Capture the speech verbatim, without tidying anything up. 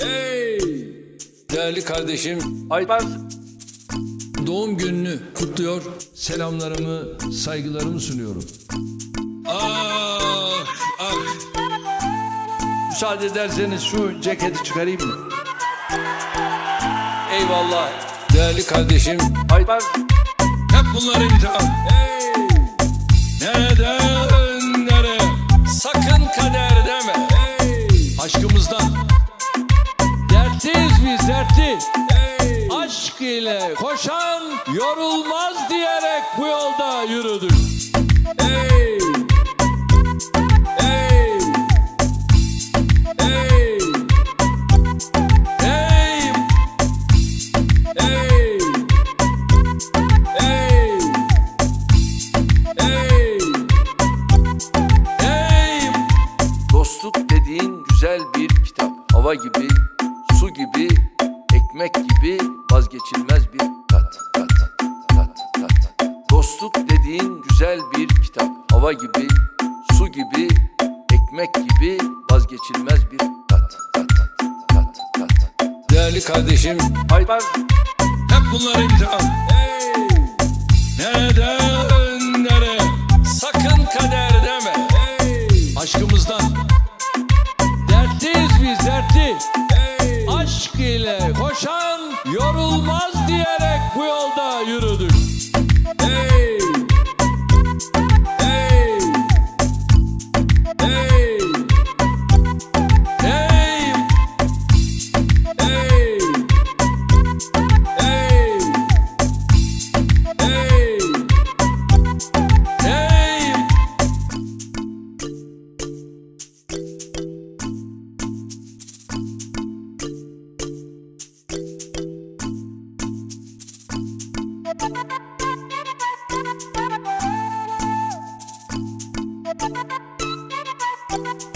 Hey! Değerli kardeşim Aybar doğum gününü kutluyor. Selamlarımı, saygılarımı sunuyorum. Ah, ah. Müsaade ederseniz şu ceketi çıkarayım mı? Eyvallah. Değerli kardeşim Aybar hep bunları imtihan. Hey! Neden, nereye? Sakın kader deme. Hey! Aşkımızdan dertliyiz biz, dertli. Hey! Aşk ile koşan yorulmaz diyerek bu yolda yürüdük. Hey! Hey! Hey! Hey! Hey! Hey! Hey! Hey! Dostluk dediğin güzel bir kitap. Hava gibi, su gibi, ekmek gibi vazgeçilmez bir tat, tat, tat, tat. Dostluk dediğin güzel bir kitap. Hava gibi, su gibi, ekmek gibi vazgeçilmez bir tat, tat, tat, tat. Değerli kardeşim Aybar hep bunları imtihan. Hey! Neden, nereye? Sakın kader deme. Hey! Aşkımızdan dertliyiz biz, dertli. Hey! Aşk ile koşan yorulmaz diyerek bu yolda yürüdük. Hey! Hey! Hey! Hey! Hey! Hey! Hey! Hey! Thank you.